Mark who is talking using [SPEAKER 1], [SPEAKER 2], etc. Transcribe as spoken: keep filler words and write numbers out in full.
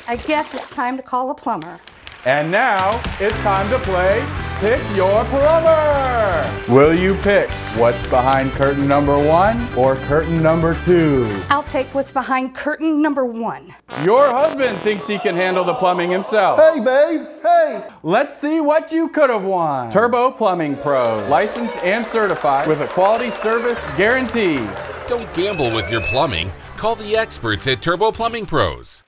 [SPEAKER 1] I guess it's time to call a plumber.
[SPEAKER 2] And now it's time to play Pick Your Plumber! Will you pick what's behind curtain number one or curtain number two?
[SPEAKER 1] I'll take what's behind curtain number one.
[SPEAKER 2] Your husband thinks he can handle the plumbing himself.
[SPEAKER 3] Hey, babe, hey!
[SPEAKER 2] Let's see what you could have won. Turbo Plumbing Pro, licensed and certified with a quality service guarantee.
[SPEAKER 4] Don't gamble with your plumbing. Call the experts at Turbo Plumbing Pros.